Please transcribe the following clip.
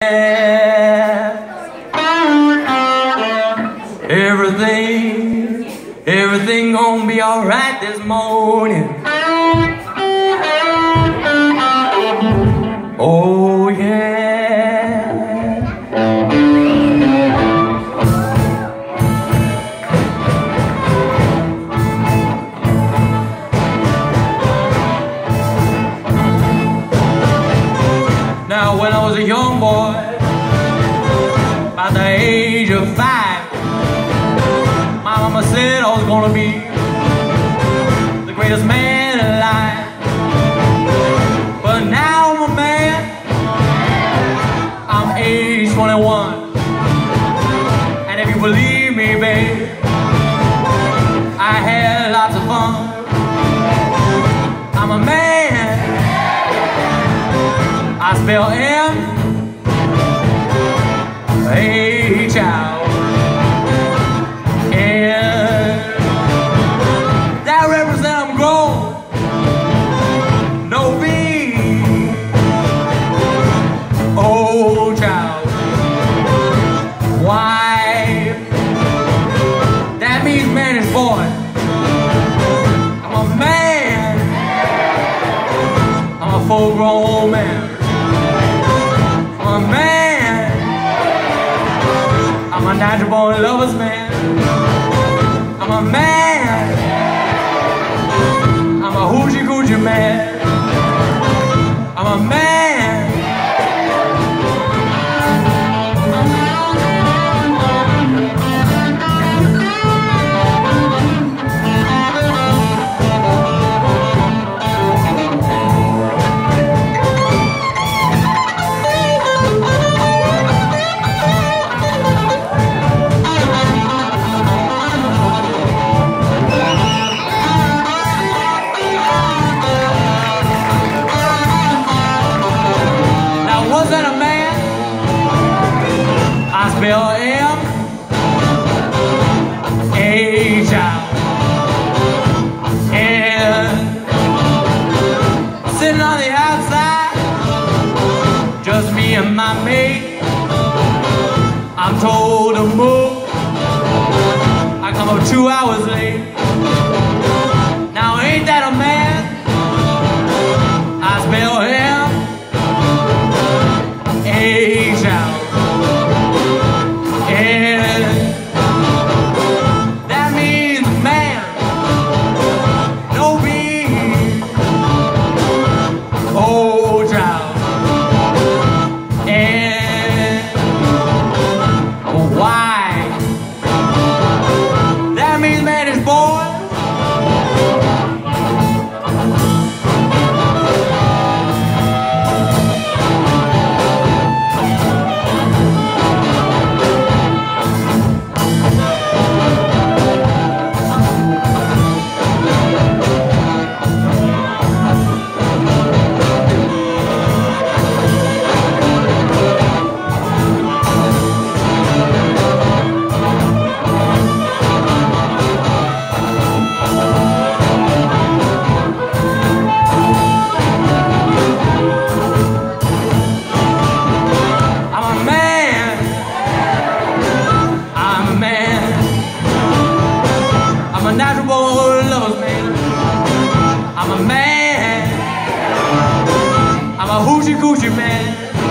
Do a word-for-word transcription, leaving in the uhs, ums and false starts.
Everything, everything gonna be alright this morning. Oh yeah. Now when I was a young boy, about the age of five, my mama said I was gonna be the greatest man alive. But now I'm a man, I'm age twenty-one, and if you believe me, babe, I had lots of fun. I'm a man, I spell M H out. Oh child, why? That means Mannish Boy. I'm a man, I'm a full-grown old man. I'm a man, I'm a natural-born lover's man. I'm a man, I'm a hoochie-coochie man. I'm a man. I spell M H out. And sitting on the outside, just me and my mate. I'm told to move, I come up two hours late. Now ain't that a man? I spell M H out. That means man, no B. Oh child. And why? That means Mannish Boy. I'm a natural-born lover's man. I'm a man, I'm a hoochie-coochie man.